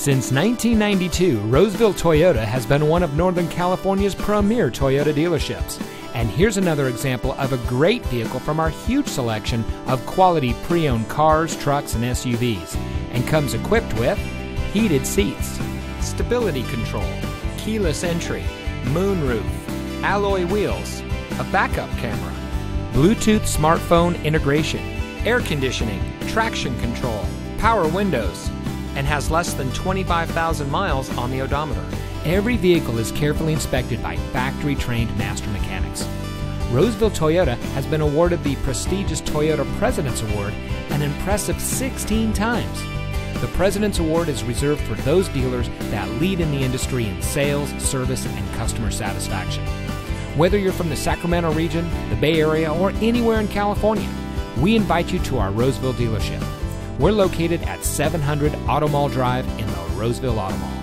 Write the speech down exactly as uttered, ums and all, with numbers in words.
Since nineteen ninety-two, Roseville Toyota has been one of Northern California's premier Toyota dealerships. And here's another example of a great vehicle from our huge selection of quality pre-owned cars, trucks, and S U Vs. And comes equipped with heated seats, stability control, keyless entry, moonroof, alloy wheels, a backup camera, Bluetooth smartphone integration, air conditioning, traction control, power windows, and has less than twenty-five thousand miles on the odometer. Every vehicle is carefully inspected by factory-trained master mechanics. Roseville Toyota has been awarded the prestigious Toyota President's Award an impressive sixteen times. The President's Award is reserved for those dealers that lead in the industry in sales, service, and customer satisfaction. Whether you're from the Sacramento region, the Bay Area, or anywhere in California, we invite you to our Roseville dealership. We're located at seven hundred Auto Mall Drive in the Roseville Auto Mall.